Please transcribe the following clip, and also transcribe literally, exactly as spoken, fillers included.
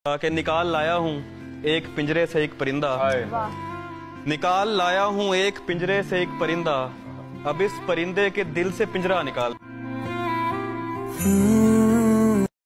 कि निकाल लाया हूँ एक पिंजरे से एक परिंदा, निकाल लाया हूँ एक पिंजरे से एक परिंदा, अब इस परिंदे के दिल से पिंजरा निकाल।